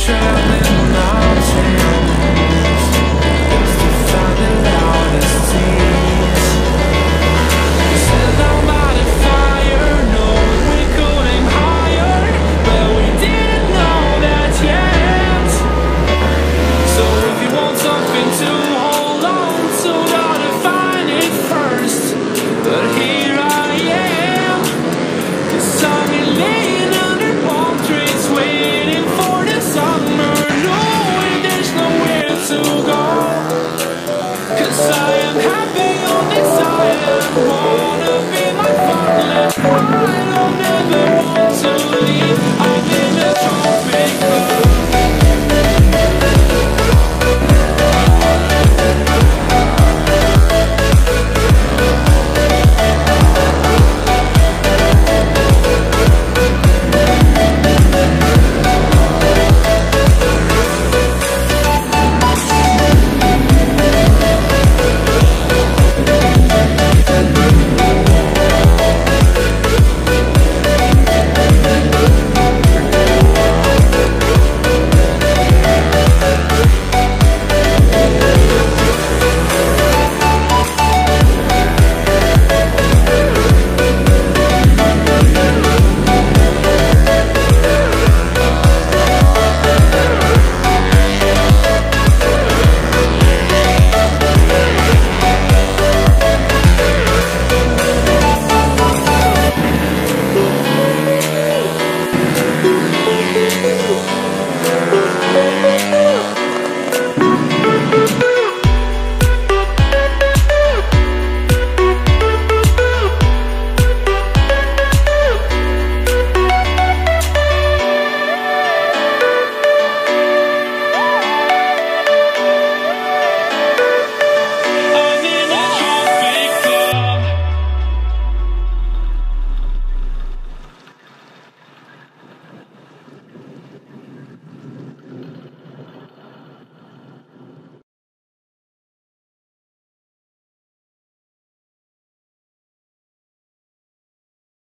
traveling mountains just to find the loudest tears. Set our mighty fire, no, we could aim higher, but we didn't know that yet. So if you want something to hold on to, gotta find it first. But here I am, 'cause I've been laying under palm trees waiting for the summer